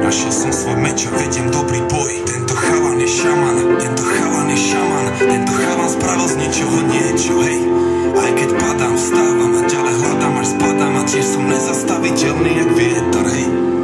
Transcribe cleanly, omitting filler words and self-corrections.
Našiel som svoj meč a vediem dobrý boj. Tento chalan je šaman, tento chalan je šaman. Tento chalan spravil z ničoho niečo, hej. Aj keď padám, vstávam a ďalej hľadám, až spadám. A tiež som nezastaviteľný jak vietor, hej.